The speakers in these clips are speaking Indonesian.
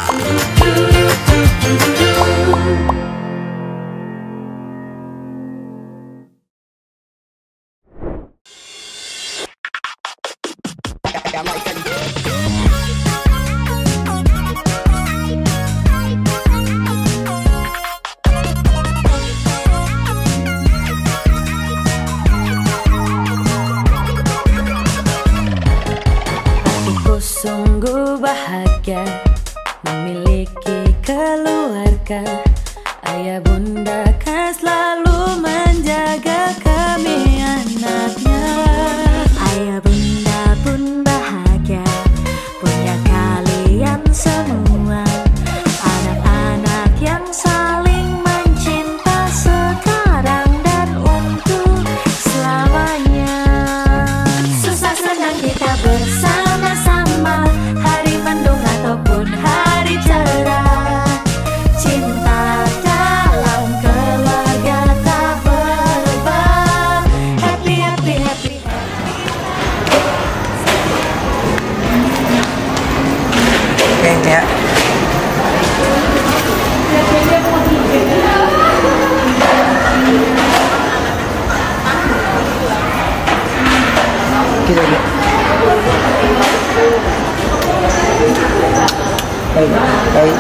Sungguh bahagia memiliki keluarga. Ayah bunda kan selalu menjaga kami anaknya. Ayah bunda pun bahagia punya kalian semua. Anak-anak yang saling mencinta sekarang dan untuk selamanya. Susah senang kita bersama-sama, hari mendung ataupun hari cerah. Cinta dalam keluarga tak berubah. Happy, happy, happy, Oke ya. Kita lihat. Baik.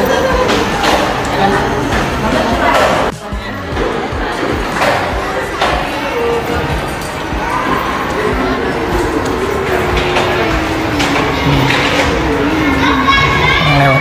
Lewat.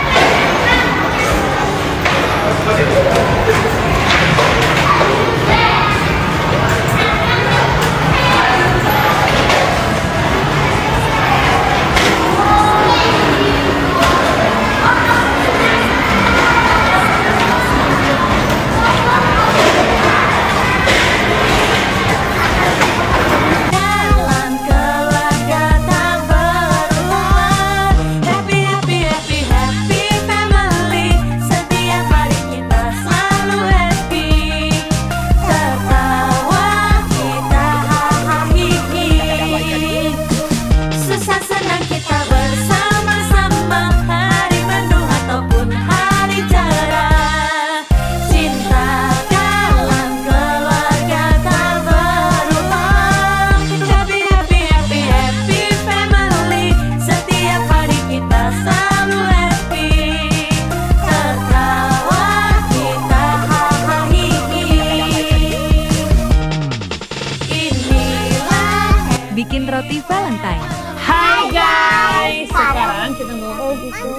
bikin roti Valentine. Hai guys, sekarang kita mau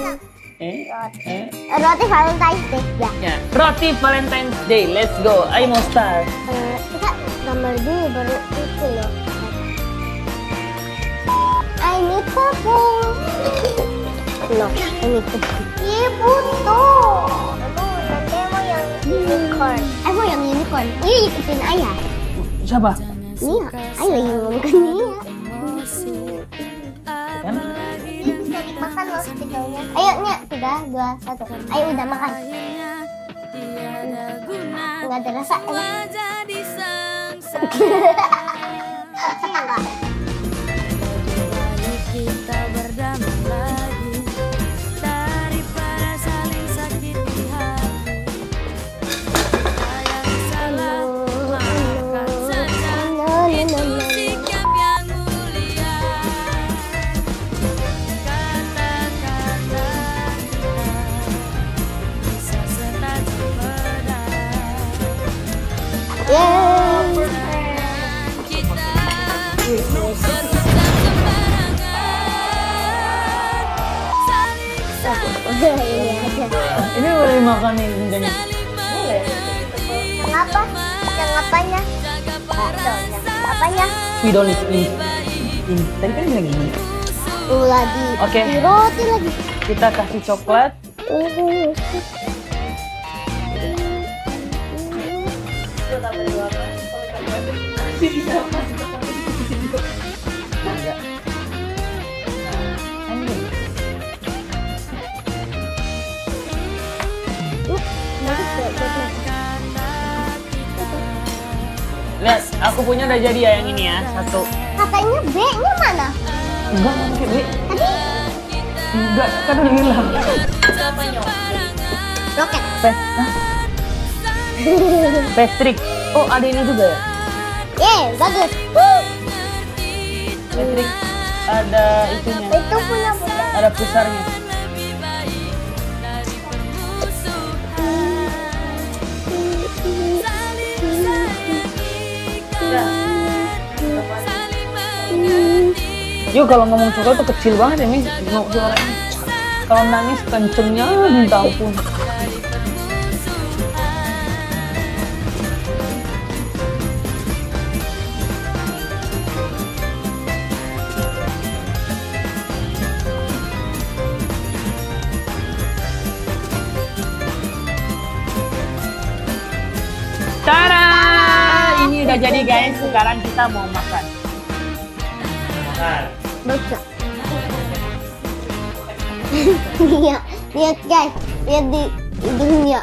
roti Valentine's Day ya. Roti Valentine's Day, let's go. Ayo mau start. Kita gambar dulu baru itu loh. I need purple. No, ini ibu tuh. Nanti mau yang unicorn. Mau yang unicorn. Ini ikutin ayah. Siapa? Nia, ayo lagi ngomong ke Nia. Kan? Makan loh videonya. Ayo Nia, 3, 2, 1. Ayo udah makan. Nggak ada rasa. Enggak. Kita berdamai lagi daripada saling sakit di hati. Sayang salah, maafkan saja. Itu sikap yang mulia. Kata-kata kita bisa setajam pedang. Ini boleh makan nih bunganya? Boleh. Kenapa? Yang apanya? Apanya? Spidol ini. Tadi kan bilang gini. Lagi. Oke. Di roti lagi. Kita kasih coklat. Lihat, aku punya udah jadi ya yang ini ya, 1. Katanya B-nya mana? Enggak, mungkin B. Tadi? Enggak, kan udah hilang. Roket. Patrick. Oh, ada ini juga ya? Bagus. Patrick. Ada itunya. Itu punya bunda. Ada pusarnya. Yuk, kalau ngomong coklat tuh kecil banget ya, Mi. Suaranya. Kalau nangis kencengnya minta ampun. Tada! Ini udah jadi guys, sekarang kita mau makan. Bisa. Lihat guys, lihat di hidungnya.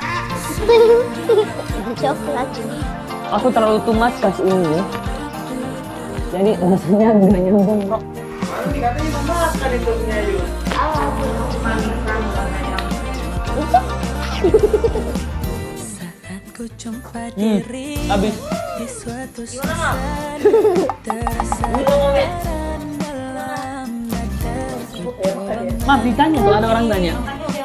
Coklat. Aku terlalu tumas pas ini. Jadi rasanya nggak nyambung kok. Katanya mama makan itu punya yuk. Habis. Maaf, ditanya tuh, ada orang tanya.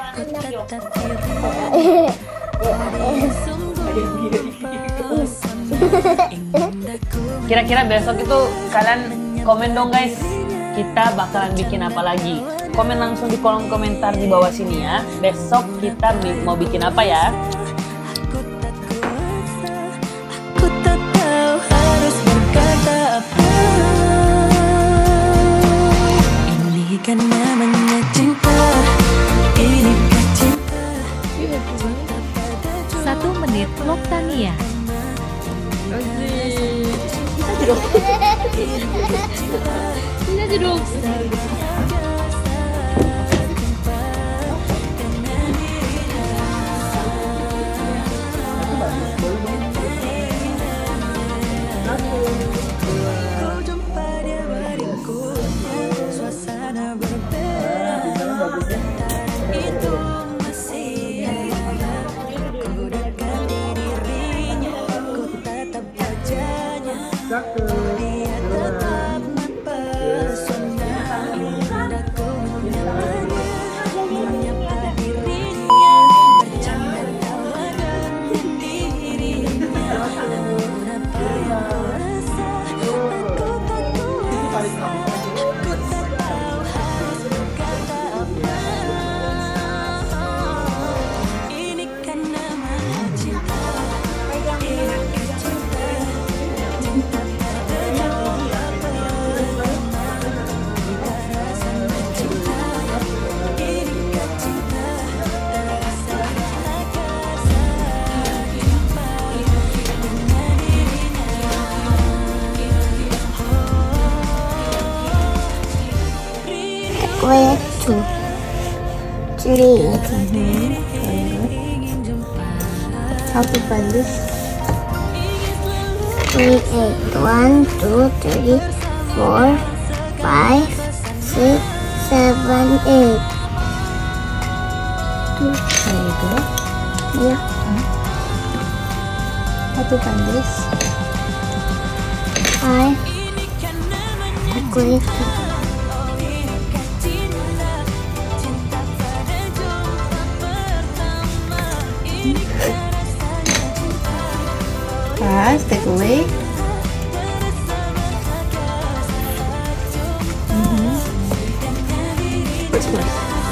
Kira-kira besok itu kalian komen dong guys, kita bakalan bikin apa lagi. Komen langsung di kolom komentar di bawah sini ya. Besok kita mau bikin apa ya. Kan namanya cinta, inikah cinta? 1 menit vlog Tania. Kita jeruk. Where to? 3. Satu bagus. 3, 8. 1, 2, 3, 4, 5, 6, 7, 8. Tuh, itu. Iya. Satu bagus. 5. Aku itu. Fast, take away. What's first?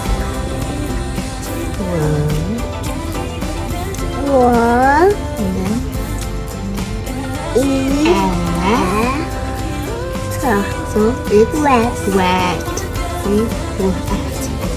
1. And then so it's Wet. wet. See, wet.